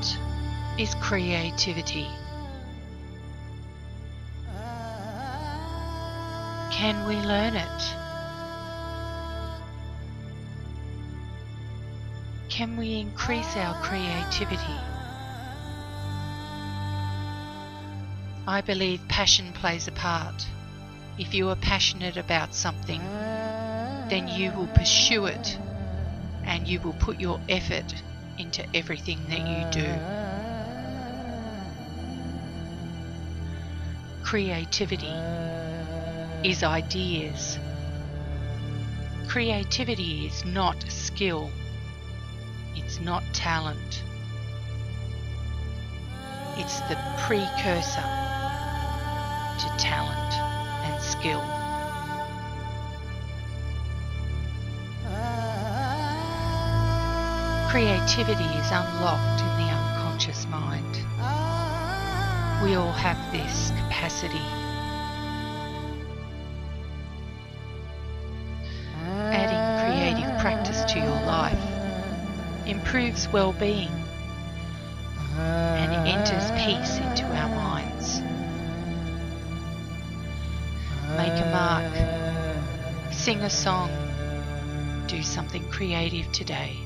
What is creativity? Can we learn it? Can we increase our creativity? I believe passion plays a part. If you are passionate about something, then you will pursue it and you will put your effort into everything that you do. Creativity is ideas. Creativity is not skill. It's not talent. It's the precursor to talent and skill. Creativity is unlocked in the unconscious mind. We all have this capacity. Adding creative practice to your life improves well-being and enters peace into our minds. Make a mark, sing a song, do something creative today.